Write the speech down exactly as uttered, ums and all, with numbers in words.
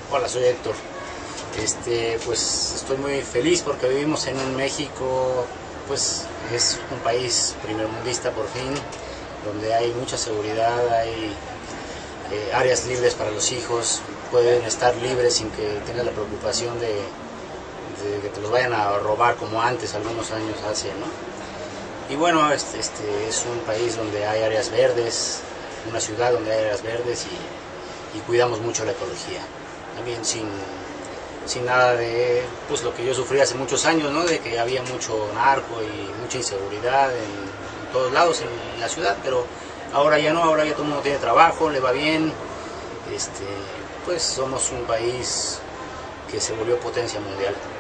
Hola, soy Héctor. Este, pues estoy muy feliz porque vivimos en un México, pues es un país primermundista por fin, donde hay mucha seguridad, hay eh, áreas libres para los hijos, pueden estar libres sin que tengas la preocupación de, de que te los vayan a robar como antes, algunos años hace, ¿no? Y bueno, este, este es un país donde hay áreas verdes, una ciudad donde hay áreas verdes y, y cuidamos mucho la ecología. También sin, sin nada de pues lo que yo sufrí hace muchos años, ¿no? De que había mucho narco y mucha inseguridad en, en todos lados en, en la ciudad, pero ahora ya no, ahora ya todo el mundo tiene trabajo, le va bien, este, pues somos un país que se volvió potencia mundial.